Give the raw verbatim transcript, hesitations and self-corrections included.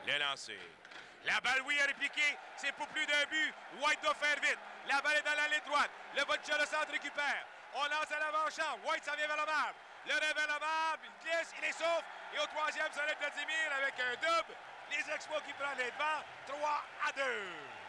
Le lancer. La balle, oui, est répliquée. C'est pour plus d'un but. White doit faire vite. La balle est dans la ligne droite. Le voltigeur de centre récupère. On lance à l'avant-champ. White s'en vient vers la barre. Le réveil à la barre. Il glisse, il est sauf. Et au troisième, ça lève Vladimir avec un double. Les Expos qui prennent les devants. trois à deux.